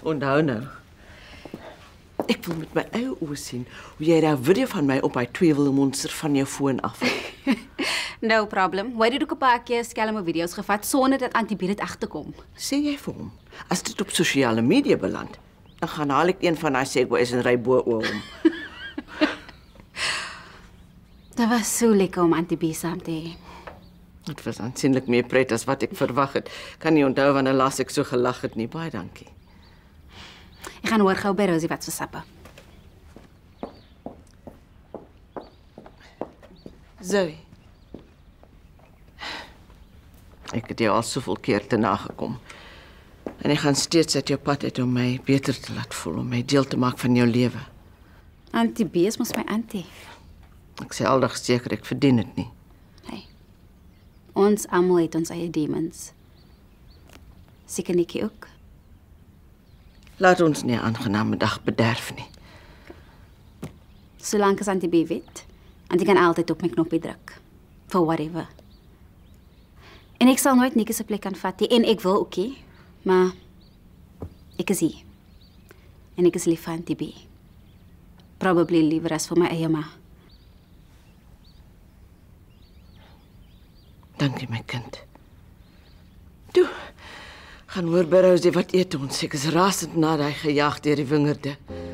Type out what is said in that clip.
Onthou nou. Ek wil met my eie oë sien hoe jy daai video van my op hy tweewilmonster van jou foon af. No problem. Why het ook 'n paar keer skelme video's gevat sonder dat Auntie B dit agterkom? Sê jy vir hom, as dit op sosiale media beland, dan gaan haal ek een van daai segways en ry bo oor hom. Dit was so lekker om Auntie B saam te hê. Dit was aansienlik meer pret as wat ek verwag het. Kan nie onthou wanneer laas ek so gelag het nie. Baie dankie. Ek gaan hoor gou by Rosie wat vir sappe. Zoe. Ek het jou al soveel keer te nagekom. En ek gaan steeds uit jou pad uit om my beter te laat voel, om my deel te maak van jou lewe. Auntie B is mos my auntie. Ek sê aldag seker ek verdien dit nie. Hey. Ons almal het ons eie demons. Seker Nikki ook. Laat ons nie 'n aangename dag bederf nie. Solank as Auntie B weet, Auntie kan altyd op my knoppie druk. For whatever. En ek sal nooit Nikki se plek aanvat nie, en ek wil ook nie, maar ek is hier. En ek is lief vir Auntie B. Probably liewer as vir my eie ma. Dankie my kind. Toe, gaan hoor by Rosie wat eet ons. Ek is rasend na daai gejaag deur die wingerde.